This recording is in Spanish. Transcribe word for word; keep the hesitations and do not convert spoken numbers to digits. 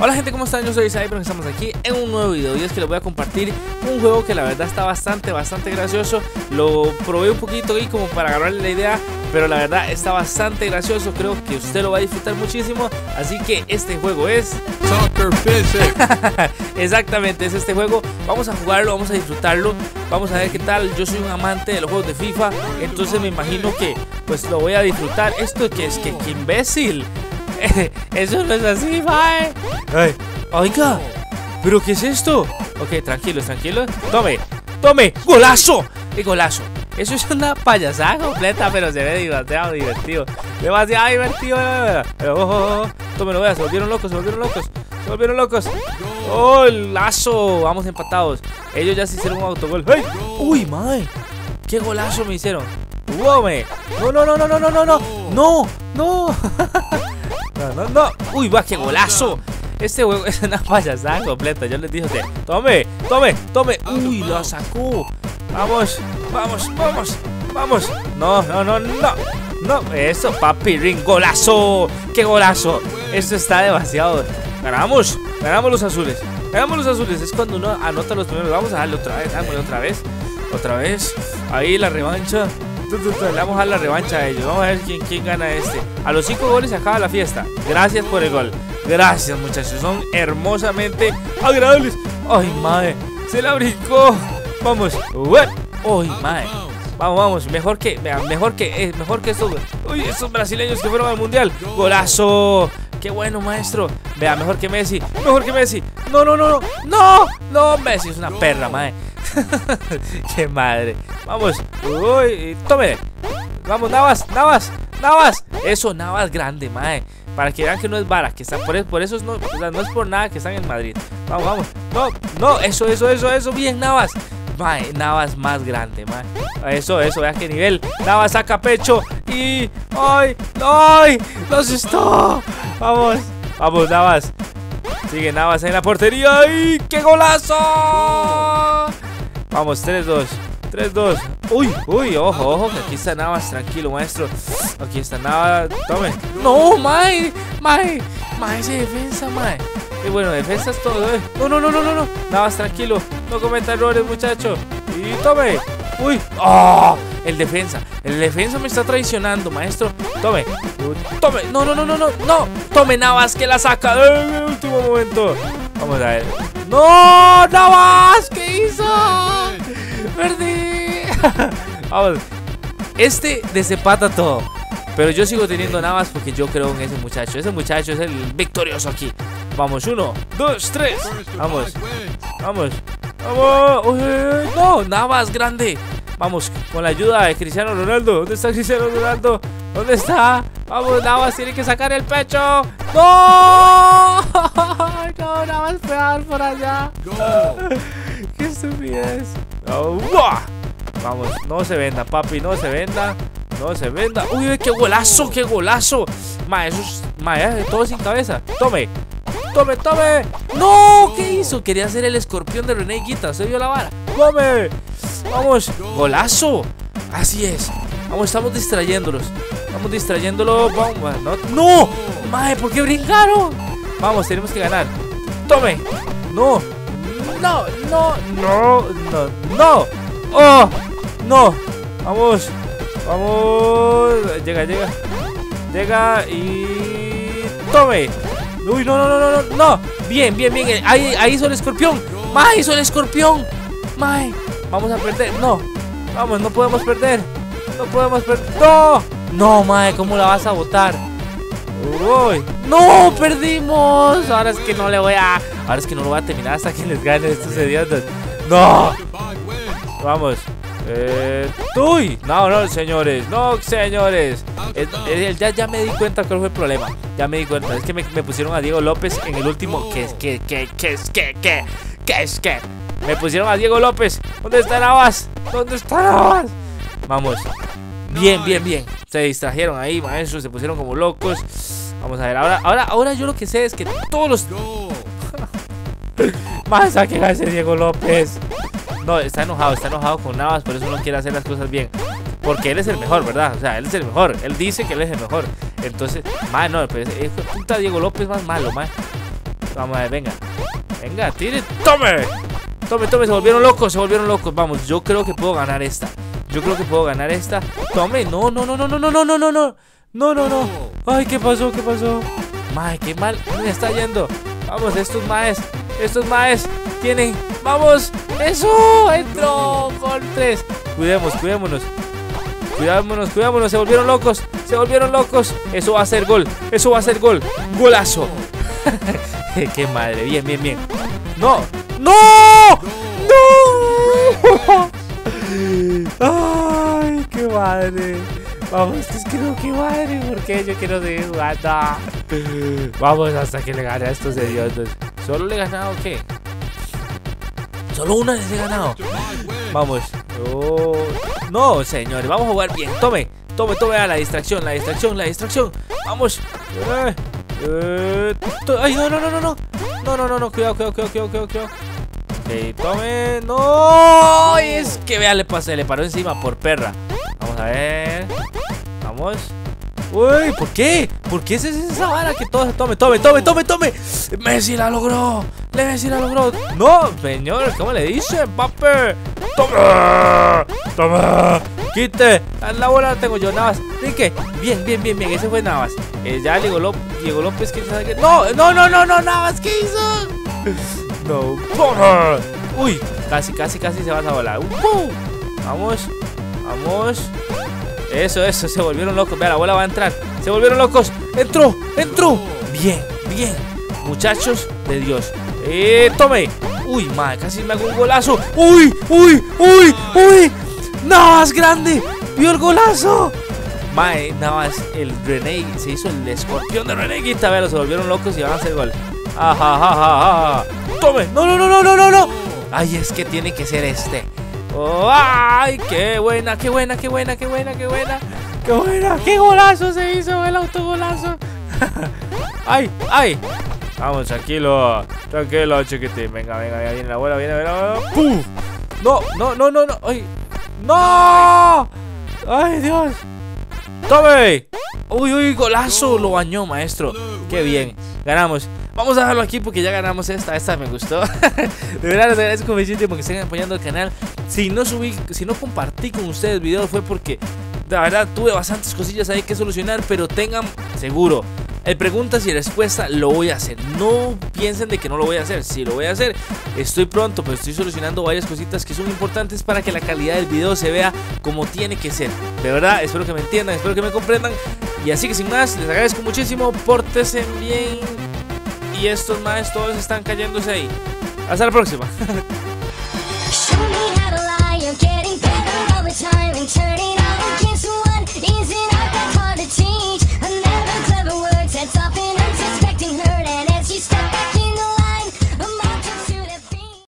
Hola gente, ¿cómo están? Yo soy Cyber, estamos aquí en un nuevo video y es que les voy a compartir un juego que la verdad está bastante, bastante gracioso. Lo probé un poquito ahí como para agarrarle la idea, pero la verdad está bastante gracioso. Creo que usted lo va a disfrutar muchísimo, así que este juego es Soccer Physics. Exactamente, es este juego. Vamos a jugarlo, vamos a disfrutarlo. Vamos a ver qué tal. Yo soy un amante de los juegos de FIFA, entonces me imagino que pues lo voy a disfrutar. Esto que es que, que imbécil. Eso no es así, mae. Ay, oiga, ¿pero qué es esto? Ok, tranquilos, tranquilos. Tome, tome, golazo. ¡Qué golazo! Eso es una payasada completa, pero se ve demasiado divertido. Demasiado divertido. Pero, oh, oh, oh. Tómelo, vea, se volvieron locos, se volvieron locos. Se volvieron locos. ¡Oh, el lazo! Vamos empatados. Ellos ya se hicieron un autogol. ¡Hey! ¡Uy, mae! ¡Qué golazo me hicieron! ¡Wow, me! ¡No, no, no, no, no, no, no! ¡No! ¡No! ¡No! No, no, no. Uy, va, qué golazo. Este juego es una payasada completa. Yo les dije a usted, tome, tome, tome. Uy, lo sacó. Vamos, vamos, vamos, vamos. No, no, no, no. No, eso, papi, ring, golazo. Qué golazo. Esto está demasiado. Ganamos, ganamos los azules. Ganamos los azules. Es cuando uno anota los primeros. Vamos a darle otra vez, dámosle otra vez. Otra vez. Ahí la revancha. Le vamos a dar la revancha a ellos. Vamos a ver quién, quién gana este. A los cinco goles se acaba la fiesta. Gracias por el gol. Gracias, muchachos. Son hermosamente agradables. Ay, madre. Se la brincó. Vamos. Uy, madre. Vamos, vamos. Mejor que, mejor que, mejor que estos. Uy, estos brasileños que fueron al mundial. Golazo. Qué bueno, maestro. Vea, mejor que Messi. Mejor que Messi. No, no, no, no. No, no, Messi es una perra, madre. Qué madre. Vamos. Uy, tome. Vamos, Navas, Navas, Navas. Eso, Navas grande, mae. Para que vean que no es vara, que está por eso, por eso es no, o sea, no es por nada que están en Madrid. Vamos, vamos. No, no, eso, eso, eso, eso. Bien, Navas. Mae, Navas más grande, mae. Eso, eso, vean qué nivel. Navas saca pecho y. ¡Ay! ¡Ay! ¡Lo asustó! Vamos, vamos, Navas. Sigue Navas en la portería. ¡Y qué golazo! Vamos, tres dos. tres dos. Uy, uy, ojo, ojo, que aquí está Navas, tranquilo, maestro. Aquí está Navas, tome. No, mae, mae, mae, ese defensa, mae. Y bueno, defensa es todo, eh. No, no, no, no, no, no. Navas, tranquilo, no cometa errores, muchacho. Y tome. Uy, oh, el defensa. El defensa me está traicionando, maestro. Tome, tome. No, no, no, no, no, no. Tome, Navas, que la saca en el último momento. Vamos a ver. ¡No! ¡Navas! ¿Qué hizo? ¡Perdí! Vamos. Este desempata todo. Pero yo sigo teniendo Navas porque yo creo en ese muchacho. Ese muchacho es el victorioso aquí. Vamos, uno, dos, tres. Vamos. Vamos. Vamos. Uy, no, Navas grande. Vamos, con la ayuda de Cristiano Ronaldo. ¿Dónde está Cristiano Ronaldo? ¿Dónde está? Vamos, Navas tiene que sacar el pecho. ¡No! No, Navas pegar por allá. ¡Qué estupidez! Oh, vamos, no se venda, papi, no se venda. No se venda. ¡Uy, qué golazo, qué golazo! Ma, eso es, ma, eh, todo sin cabeza. Tome, tome, tome. ¡No! ¿Qué hizo? Quería hacer el escorpión de René Higuita. Se dio la vara. ¡Tome! Vamos, golazo. Así es. Vamos, estamos distrayéndolos. Estamos distrayéndolo. Vamos, no. ¡No! Mae, ¿por qué brincaron? Vamos, tenemos que ganar. Tome. No. No, no, no, no, no. Oh, no. Vamos. Vamos. Llega, llega. Llega y. Tome. Uy, no, no, no, no, no. No. Bien, bien, bien. Ahí, ahí hizo el escorpión. Mae, hizo el escorpión. Mae. Vamos a perder. No. Vamos, no podemos perder. No podemos perder. ¡No! No, mae, ¿cómo la vas a botar? Uy. ¡No! ¡Perdimos! Ahora es que no le voy a... Ahora es que no lo voy a terminar hasta que les gane estos idiotas. ¡No! Vamos. Eh... ¡Uy! No, no, señores. No, señores. Eh, eh, ya, ya me di cuenta cuál fue el problema. Ya me di cuenta. Es que me, me pusieron a Diego López en el último... ¿Qué es? ¿Qué? ¿Qué? ¿Qué es? ¿Qué? ¿Qué? ¿Qué es? ¿Qué? Me pusieron a Diego López. ¿Dónde está Navas? ¿Dónde está Navas? Vamos. Bien, bien, bien. Se distrajeron ahí, maestros. Se pusieron como locos. Vamos a ver. Ahora, ahora, ahora yo lo que sé es que todos los... Más saquen a ese Diego López. No, está enojado, está enojado con Navas. Por eso no quiere hacer las cosas bien. Porque él es el mejor, ¿verdad? O sea, él es el mejor. Él dice que él es el mejor. Entonces, man, no, pero es puta Diego López más malo, man. Vamos a ver, venga. Venga, tire. ¡Tome! Tome, tome, se volvieron locos, se volvieron locos. Vamos, yo creo que puedo ganar esta. Yo creo que puedo ganar esta. Tome, no, no, no, no, no, no, no, no, no, no. No, no, no. Ay, ¿qué pasó? ¿Qué pasó? Mae, qué mal me está yendo. Vamos, estos maes. Estos maes tienen. ¡Vamos! ¡Eso! ¡Entró! ¡Con tres! Cuidemos, cuidémonos. Cuidémonos, cuidémonos. Se volvieron locos. Se volvieron locos. Eso va a ser gol. Eso va a ser gol. ¡Golazo! ¡Qué madre! Bien, bien, bien. ¡No! ¡No! ¡No! ¡Ay, qué madre! Vamos, es que no, qué madre, porque yo quiero seguir jugando. Vamos hasta que le gane a estos idiotas. ¿Solo le he ganado o qué? Solo una les he ganado. Vamos. Oh. No, señores, vamos a jugar bien. Tome, tome, tome a la distracción, la distracción, la distracción. Vamos. Eh, eh, Ay, no, no, no, no, no. No, no, no, no, cuidado, cuidado, cuidado, cuidado, cuidado. Ok, tome. No. Es que vea, le pasé, le paró encima por perra. Vamos a ver. Vamos. Uy, ¿por qué? ¿Por qué es esa vara que todo se tome? Tome, tome, tome, tome. Messi la logró. Messi la logró. No, señor, ¿cómo le dice, papi? Toma. Toma. Quite. La bola la tengo yo, Navas. Rique. Bien, bien, bien, bien. Ese fue Navas. Eh, ya Diego López. Diego López, ¿quién sabe qué? No, no, no, no, no, Navas, ¿qué hizo? No. Toma. Uy, casi, casi, casi se va a volar. Uh, vamos. Vamos. Eso, eso, se volvieron locos. Vea, la bola va a entrar. Se volvieron locos. Entró, entró. Bien, bien. Muchachos de Dios. Eh, tome. Uy, madre, casi me hago un golazo. Uy, uy, uy, uy. Navas grande. Vio el golazo. Mae, Navas, el René se hizo el escorpión de Reneguita. Vea, se volvieron locos y van a hacer gol. Ajá, ajá, ajá, ajá. Tome. No, no, no, no, no, no, no. Ay, es que tiene que ser este. Oh, ¡ay! ¡Qué buena, qué buena, qué buena, qué buena, qué buena! ¡Qué buena! ¡Qué golazo se hizo el autogolazo! ¡Ay, ay! Vamos, tranquilo, tranquilo, chiquitín. Venga, venga, venga, viene la bola, viene la bola. ¡Pum! ¡No, no, no, no, no! ¡Ay! ¡No! ¡Ay, Dios! ¡Tome! ¡Uy, uy! ¡Golazo! Lo bañó, maestro. ¡Qué bien! Ganamos. Vamos a dejarlo aquí porque ya ganamos esta. Esta me gustó. De verdad les agradezco muchísimo porque estén apoyando el canal. Si no subí, si no compartí con ustedes videos fue porque de verdad tuve bastantes cosillas ahí que solucionar. Pero tengan seguro, el preguntas y respuesta lo voy a hacer. No piensen de que no lo voy a hacer. Sí, lo voy a hacer. Estoy pronto, pero estoy solucionando varias cositas que son importantes para que la calidad del video se vea como tiene que ser. De verdad, espero que me entiendan, espero que me comprendan. Y así que sin más, les agradezco muchísimo. Pórtense bien. Y estos más todos están cayéndose ahí. Hasta la próxima.